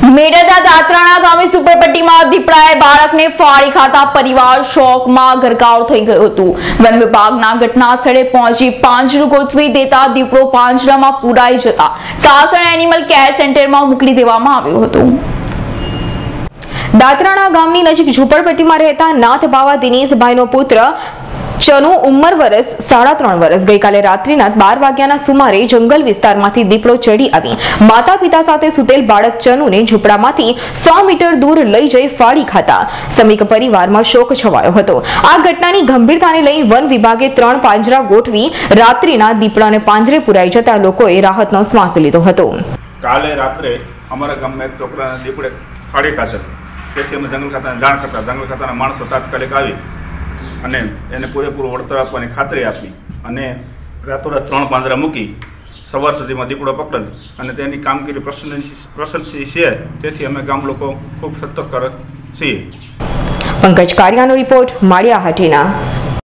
મેડતા દાત્રાણા ગામે ઝુંપડપટ્ટીમાં દીપડાએ બાળકને ફાડી ખાતા પરિવાર શોકમાં ગરકાવ થઈ ગયો હતું। વન વિભાગના ઘટના સ્થળે પહોંચી પાંજરું ગોઠવી દેતા દીપડો પાંજરામાં પુરાઈ જતા સાસણ એનિમલ કેર સેન્ટરમાં મોકલી દેવામાં આવ્યો હતો। દાત્રાણા ગામની નજીક ઝુંપડપટ્ટીમાં રહેતા નાથ બાવા દિનેશભાઈનો પુત્ર ચનુ ઉંમર વર્ષ 3.5 વર્ષ ગઈકાલે રાત્રિના 12 વાગ્યાના સુમારે જંગલ વિસ્તારમાંથી દીપડો ચડી આવી માતા પિતા સાથે સુતેલ બાળક ચનુને ઝૂંપડામાંથી 100 મીટર દૂર લઈ જઈ ફાડી ખાતા સમીક પરિવારમાં શોક છવાયો હતો। આ ઘટનાની ગંભીરતાને લઈ વન વિભાગે 3 પાંજરા ગોઠવી રાત્રિના દીપડાને પાંજરે પુરાઈ જતા લોકોએ રાહતનો શ્વાસ લીધો હતો। કાલે રાત્રે અમારા ગામમાં એક છોકરાને દીપડે ફાડી ખાધેલ, તેથી અમે જંગલ ખાતાને જાણ કરતા જંગલ ખાતાના માણસો તાત્કાલિક આવી અને એને પૂરેપૂરું વળતર આપવાની ખાતરી આપી અને રાતોરાત 3 પાંજરા મૂકી સવાર સુધીમાં દીપડો પકડેલ અને તેની કામગીરી પ્રશંસનીય છે। તેથી અમે ગામ લોકો ખૂબ સતર્ક છીએ। પંકજ કારિયાનો રિપોર્ટ, માળિયા હાટીના।